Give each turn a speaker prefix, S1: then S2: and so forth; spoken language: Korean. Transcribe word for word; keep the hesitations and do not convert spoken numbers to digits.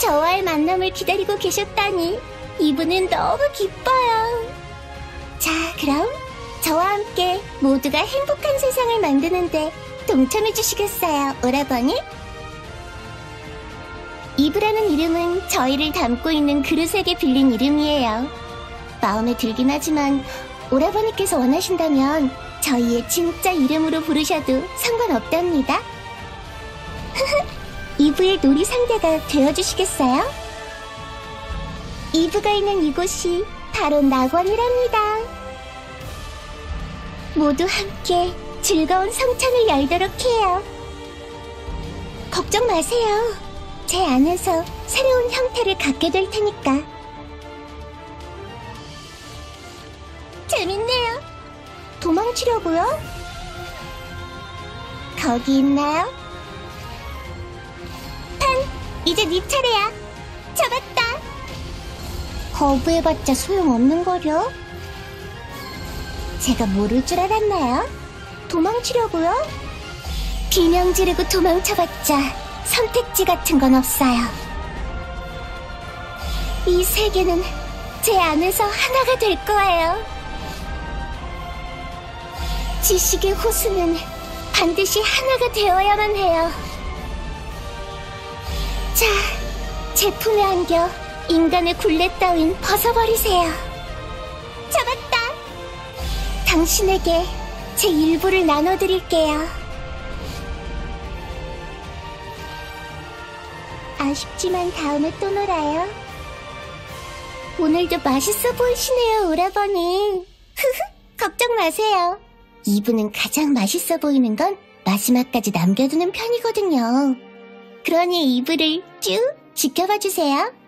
S1: 저와의 만남을 기다리고 계셨다니 이분은 너무 기뻐요. 자, 그럼 저와 함께 모두가 행복한 세상을 만드는데 동참해 주시겠어요, 오라버니? 이브라는 이름은 저희를 담고 있는 그릇에게 빌린 이름이에요. 마음에 들긴 하지만 오라버니께서 원하신다면 저희의 진짜 이름으로 부르셔도 상관없답니다. 이브의 놀이 상대가 되어주시겠어요? 이브가 있는 이곳이 바로 낙원이랍니다. 모두 함께 즐거운 성찬을 열도록 해요. 걱정 마세요. 제 안에서 새로운 형태를 갖게 될 테니까. 재밌네요. 도망치려고요? 거기 있나요? 판, 이제 네 차례야. 잡았다. 거부해봤자 소용없는 거려? 제가 모를 줄 알았나요? 도망치려고요? 비명 지르고 도망쳐봤자 선택지 같은 건 없어요. 이 세계는 제 안에서 하나가 될 거예요. 지식의 호수는 반드시 하나가 되어야만 해요. 자, 제 품에 안겨 인간의 굴레 따윈 벗어버리세요. 잡았다. 당신에게 제 일부를 나눠드릴게요. 아쉽지만 다음에 또 놀아요. 오늘도 맛있어 보이시네요, 오라버니. 흐흐, 걱정 마세요. 이브는 가장 맛있어 보이는 건 마지막까지 남겨두는 편이거든요. 그러니 이브를 쭉 지켜봐 주세요.